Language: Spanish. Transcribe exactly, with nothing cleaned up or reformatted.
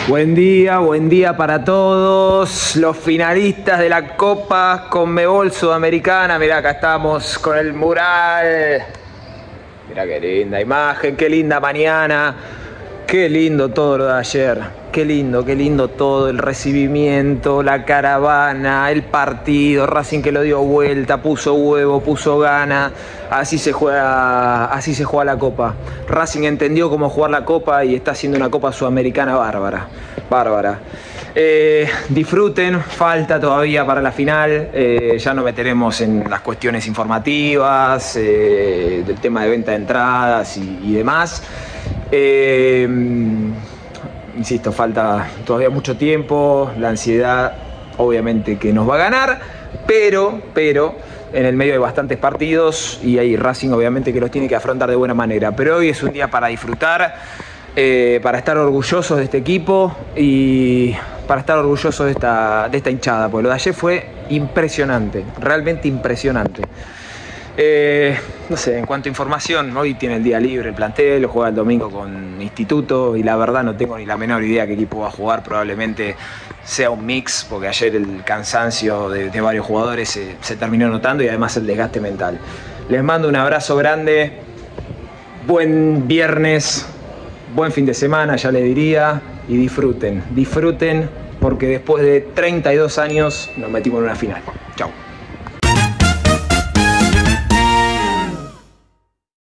Buen día, buen día para todos los finalistas de la Copa Conmebol Sudamericana. Mirá, acá estamos con el mural. Mirá qué linda imagen, qué linda mañana. Qué lindo todo lo de ayer. Qué lindo, qué lindo todo. El recibimiento, la caravana, el partido. Racing que lo dio vuelta, puso huevo, puso gana. Así se juega, así se juega la Copa. Racing entendió cómo jugar la Copa y está haciendo una Copa Sudamericana bárbara. Bárbara. Eh, disfruten, falta todavía para la final. Eh, ya nos meteremos en las cuestiones informativas, eh, del tema de venta de entradas y, y demás. Eh, insisto, falta todavía mucho tiempo, la ansiedad obviamente que nos va a ganar, pero, pero en el medio de bastantes partidos y hay Racing obviamente que los tiene que afrontar de buena manera, pero hoy es un día para disfrutar, eh, para estar orgullosos de este equipo y para estar orgullosos de esta, de esta hinchada, porque lo de ayer fue impresionante, realmente impresionante. Eh, no sé, en cuanto a información, hoy tiene el día libre el plantel, lo juega el domingo con Instituto y la verdad no tengo ni la menor idea qué equipo va a jugar, probablemente sea un mix, porque ayer el cansancio de, de varios jugadores se, se terminó notando y además el desgaste mental. Les mando un abrazo grande, buen viernes, buen fin de semana ya les diría y disfruten, disfruten porque después de treinta y dos años nos metimos en una final. Chau.